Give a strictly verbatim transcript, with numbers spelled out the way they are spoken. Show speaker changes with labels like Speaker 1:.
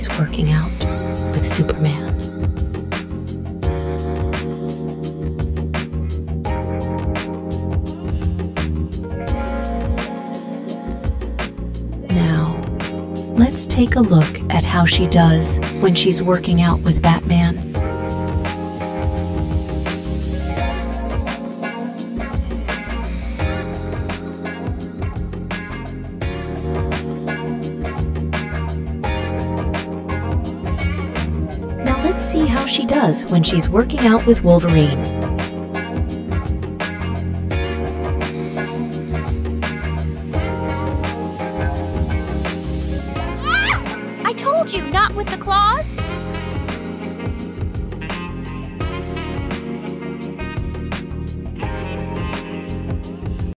Speaker 1: she's working out with Superman. Now, let's take a look at how she does when she's working out with Batman. Now let's see how she does when she's working out with Wolverine.
Speaker 2: I told you, not with the claws!